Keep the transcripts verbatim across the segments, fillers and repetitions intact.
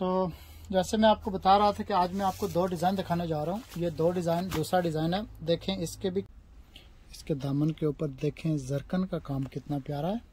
तो जैसे मैं आपको बता रहा था कि आज मैं आपको दो डिज़ाइन दिखाने जा रहा हूँ। ये दो डिज़ाइन, दूसरा डिज़ाइन है, देखें इसके भी, इसके दामन के ऊपर देखें जरकन का काम कितना प्यारा है।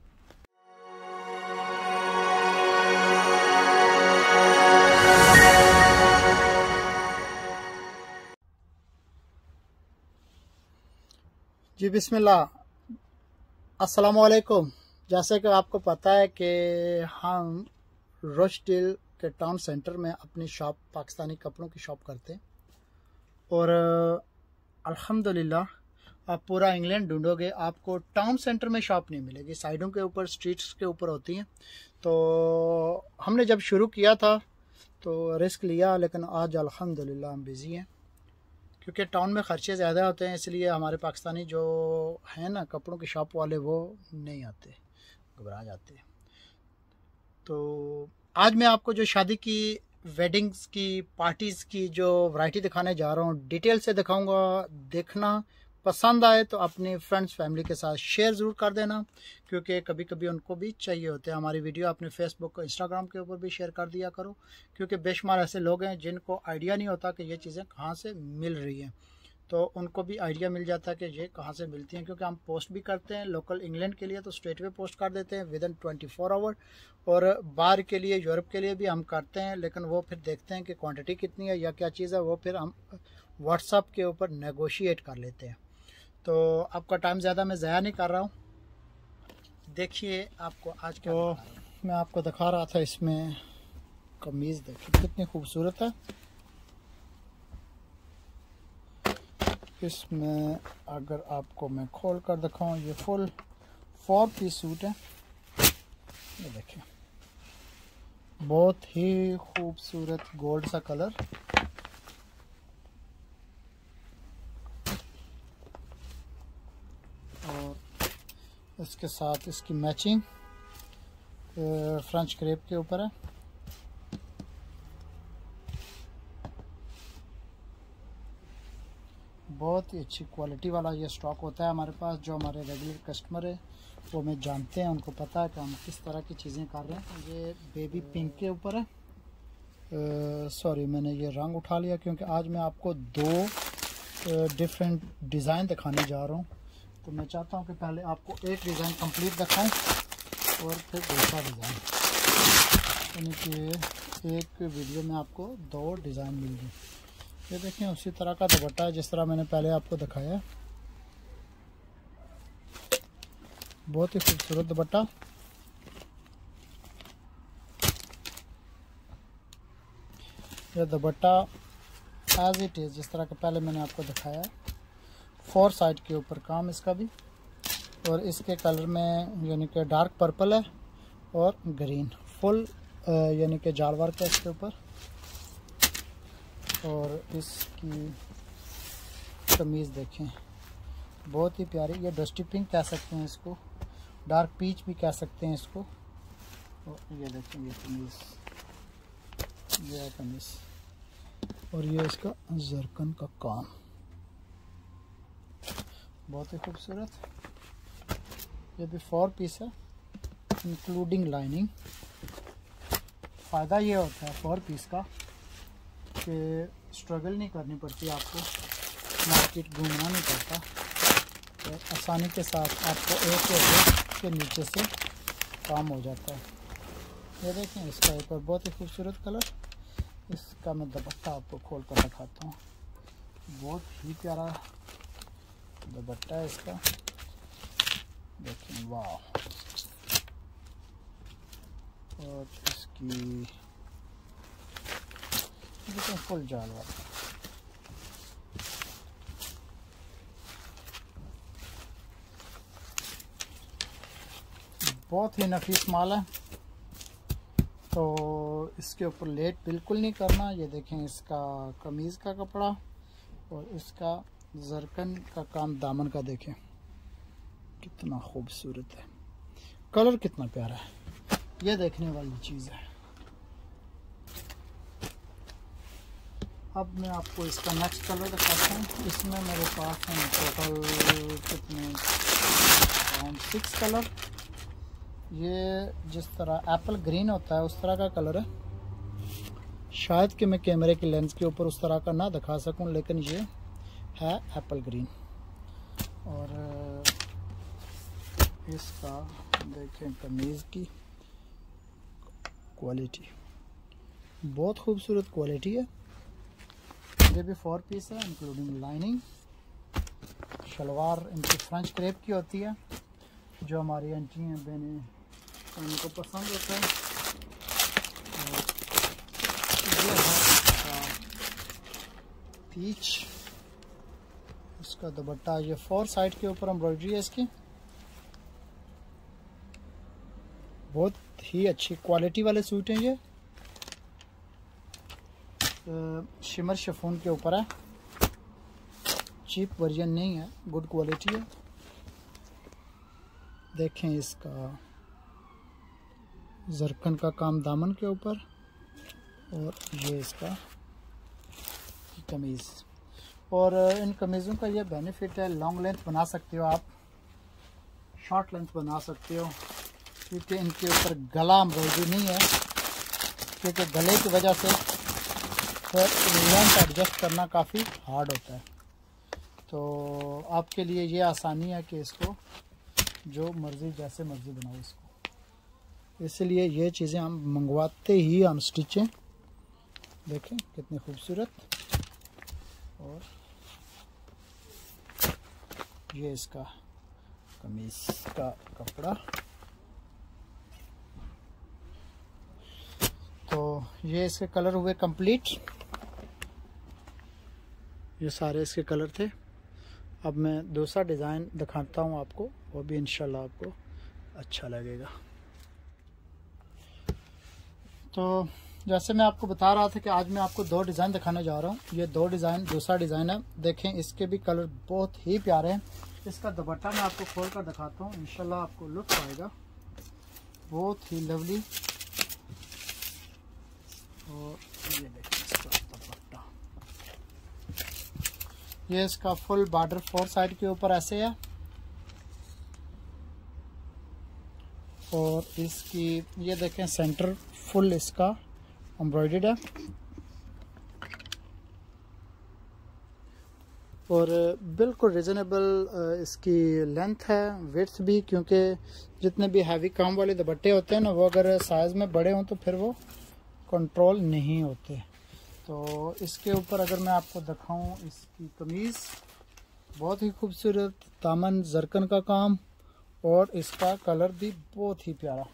जी बिस्मिल्लाह, अस्सलाम वालेकुम। जैसे कि आपको पता है कि हम रोशडिल के टाउन सेंटर में अपनी शॉप, पाकिस्तानी कपड़ों की शॉप करते हैं और अल्हम्दुलिल्लाह आप पूरा इंग्लैंड ढूंढोगे आपको टाउन सेंटर में शॉप नहीं मिलेगी, साइडों के ऊपर, स्ट्रीट्स के ऊपर होती हैं। तो हमने जब शुरू किया था तो रिस्क लिया, लेकिन आज अल्हम्दुलिल्लाह हम बिज़ी हैं क्योंकि टाउन में ख़र्चे ज़्यादा होते हैं, इसलिए हमारे पाकिस्तानी जो हैं ना कपड़ों की शॉप वाले, वो नहीं आते, घबरा जाते हैं। तो आज मैं आपको जो शादी की, वेडिंग्स की, पार्टीज़ की जो वैरायटी दिखाने जा रहा हूँ, डिटेल से दिखाऊंगा। देखना, पसंद आए तो अपने फ्रेंड्स फैमिली के साथ शेयर ज़रूर कर देना, क्योंकि कभी कभी उनको भी चाहिए होते हैं। हमारी वीडियो अपने फेसबुक, इंस्टाग्राम के ऊपर भी शेयर कर दिया करो, क्योंकि बेशुमार ऐसे लोग हैं जिनको आइडिया नहीं होता कि ये चीज़ें कहाँ से मिल रही हैं, तो उनको भी आइडिया मिल जाता है कि ये कहाँ से मिलती हैं। क्योंकि हम पोस्ट भी करते हैं लोकल इंग्लैंड के लिए तो स्ट्रेट वे पोस्ट कर देते हैं within twenty four hour, और बाहर के लिए, यूरोप के लिए भी हम करते हैं, लेकिन वो फिर देखते हैं कि क्वांटिटी कितनी है या क्या चीज़ है, वो फिर हम व्हाट्सअप के ऊपर नेगोशिएट कर लेते हैं। तो आपका टाइम ज़्यादा मैं ज़ाया नहीं कर रहा हूँ, देखिए आपको आज क्या तो मैं आपको दिखा रहा था। इसमें कमीज़ देखिए कितनी खूबसूरत है। इसमें अगर आपको मैं खोल कर दिखाऊँ, ये फुल फोर पीस सूट है। ये देखिए बहुत ही खूबसूरत गोल्ड सा कलर, और इसके साथ इसकी मैचिंग फ्रेंच क्रेप के ऊपर है। बहुत ही अच्छी क्वालिटी वाला ये स्टॉक होता है हमारे पास। जो हमारे रेगुलर कस्टमर है वो हमें जानते हैं, उनको पता है कि हम किस तरह की चीज़ें कर रहे हैं। ये बेबी पिंक के ऊपर है, सॉरी मैंने ये रंग उठा लिया, क्योंकि आज मैं आपको दो डिफरेंट डिज़ाइन दिखाने जा रहा हूँ। तो मैं चाहता हूँ कि पहले आपको एक डिज़ाइन कंप्लीट दिखाऊं और फिर दूसरा डिज़ाइन, यानी कि एक वीडियो में आपको दो डिज़ाइन मिल गए। ये देखें उसी तरह का दुपट्टा है जिस तरह मैंने पहले आपको दिखाया, बहुत ही खूबसूरत दुपट्टा। यह दुपट्टा एज इट इज़ जिस तरह का पहले मैंने आपको दिखाया, फोर साइड के ऊपर काम इसका भी, और इसके कलर में यानी कि डार्क पर्पल है और ग्रीन, फुल यानी कि जाल वर्क है इसके ऊपर। और इसकी कमीज़ देखें बहुत ही प्यारी, ये डस्टी पिंक कह सकते हैं इसको, डार्क पीच भी कह सकते हैं इसको। और ये देखें ये कमीज़, ये है कमीज़, और ये इसका जरकन का काम बहुत ही खूबसूरत। ये भी फोर पीस है इंक्लूडिंग लाइनिंग। फ़ायदा ये होता है फोर पीस का कि स्ट्रगल नहीं करनी पड़ती आपको, मार्केट घूमना नहीं पड़ता, तो आसानी के साथ आपको एक एक के नीचे से काम हो जाता है। ये देखें इसका एक और बहुत ही खूबसूरत कलर। इसका मैं दुपट्टा आपको खोल कर दिखाता हूँ, बहुत ही प्यारा दुपट्टा है इसका, देखें वाह। और इसकी देखें फुल जाल वाला, बहुत ही नफीस माल है। तो इसके ऊपर लेट बिल्कुल नहीं करना। ये देखें इसका कमीज़ का कपड़ा और इसका जरकन का काम दामन का, देखें कितना खूबसूरत है, कलर कितना प्यारा है, ये देखने वाली चीज़ है। अब मैं आपको इसका नेक्स्ट कलर दिखाता हूँ। इसमें मेरे पास हैं टोटल कितने, अराउंड सिक्स कलर। ये जिस तरह एप्पल ग्रीन होता है उस तरह का कलर है, शायद कि मैं कैमरे की लेंस के ऊपर उस तरह का ना दिखा सकूं, लेकिन ये है एप्पल ग्रीन। और इसका देखें कमीज़ की क्वालिटी, बहुत खूबसूरत क्वालिटी है। ये भी फोर पीस है इंक्लूडिंग लाइनिंग। शलवार इनकी फ्रेंच क्रेप की होती है, जो हमारी आंटी हैं बहनें उनको पसंद होता है। और ये है इसका पीच, इसका दुपट्टा। ये फोर साइड के ऊपर एम्ब्रॉयडरी है इसकी, बहुत ही अच्छी क्वालिटी वाले सूट हैं ये। शिमर शिफॉन के ऊपर है, चीप वर्जन नहीं है, गुड क्वालिटी है। देखें इसका जरकन का काम दामन के ऊपर, और ये इसका कमीज़। और इन कमीज़ों का ये बेनिफिट है, लॉन्ग लेंथ बना सकते हो आप, शॉर्ट लेंथ बना सकते हो, क्योंकि इनके ऊपर गला एम्ब्रॉयडरी नहीं है, क्योंकि गले की वजह से फिर लेंथ एडजस्ट करना काफ़ी हार्ड होता है। तो आपके लिए ये आसानी है कि इसको जो मर्ज़ी जैसे मर्ज़ी बनाओ इसको, इसलिए ये चीज़ें हम मंगवाते ही अनस्टिच हैं। देखें कितनी खूबसूरत। और ये इसका कमीज़ का कपड़ा। तो ये इसके कलर हुए कंप्लीट, ये सारे इसके कलर थे। अब मैं दूसरा डिज़ाइन दिखाता हूँ आपको, वो भी इंशाल्लाह आपको अच्छा लगेगा। तो जैसे मैं आपको बता रहा था कि आज मैं आपको दो डिज़ाइन दिखाने जा रहा हूँ। ये दो डिज़ाइन, दूसरा डिज़ाइन है, देखें इसके भी कलर बहुत ही प्यारे हैं। इसका दुपट्टा मैं आपको खोल कर दिखाता हूँ, इंशाल्लाह आपको लुत्फ आएगा, बहुत ही लवली। और ये देखें इसका दुपट्टा, ये इसका फुल बॉर्डर फोर साइड के ऊपर ऐसे है, और इसकी ये देखें सेंटर फुल इसका एम्ब्रॉयडर्ड है। और बिल्कुल रिजनेबल इसकी लेंथ है, विड्थ भी, क्योंकि जितने भी हैवी काम वाले दुपट्टे होते हैं ना, वो अगर साइज़ में बड़े हों तो फिर वो कंट्रोल नहीं होते। तो इसके ऊपर अगर मैं आपको दिखाऊं, इसकी कमीज़ बहुत ही खूबसूरत, दामन जरकन का काम, और इसका कलर भी बहुत ही प्यारा।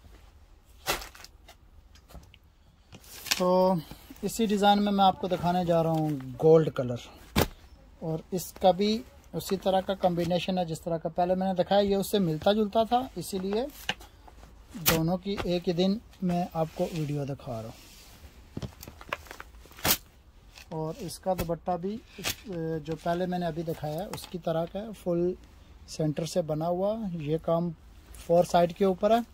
तो इसी डिज़ाइन में मैं आपको दिखाने जा रहा हूँ गोल्ड कलर, और इसका भी उसी तरह का कॉम्बिनेशन है जिस तरह का पहले मैंने दिखाया। ये उससे मिलता जुलता था, इसीलिए दोनों की एक ही दिन मैं आपको वीडियो दिखा रहा हूँ। और इसका दुपट्टा भी जो पहले मैंने अभी दिखाया है उसकी तरह का है, फुल सेंटर से बना हुआ। ये काम फोर साइड के ऊपर है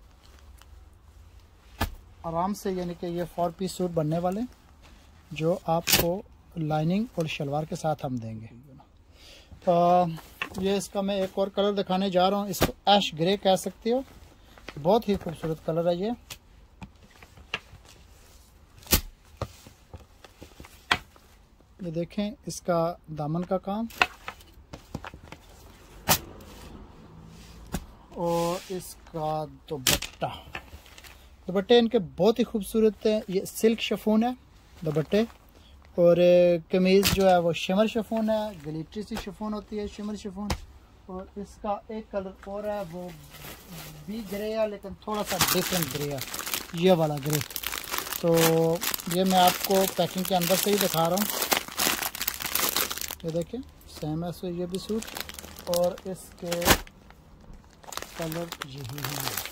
आराम से, यानी कि ये फोर पीस सूट बनने वाले, जो आपको लाइनिंग और शलवार के साथ हम देंगे। आ, ये इसका मैं एक और कलर दिखाने जा रहा हूँ, इसको ऐश ग्रे कह सकते हो, बहुत ही खूबसूरत कलर है ये। ये देखें इसका दामन का काम, और इसका दुपट्टा। दुपट्टे इनके बहुत ही खूबसूरत हैं। ये सिल्क शिफॉन है दुपट्टे, और कमीज़ जो है वो शिमर शिफॉन है, ग्लिटरी सी शिफॉन होती है शिमर शिफॉन। और इसका एक कलर और है, वो भी ग्रे है लेकिन थोड़ा सा डिफरेंट ग्रे है, ये वाला ग्रे। तो ये मैं आपको पैकिंग के अंदर से ही दिखा रहा हूँ। ये देखें सेम है ये भी सूट, और इसके कलर यही है।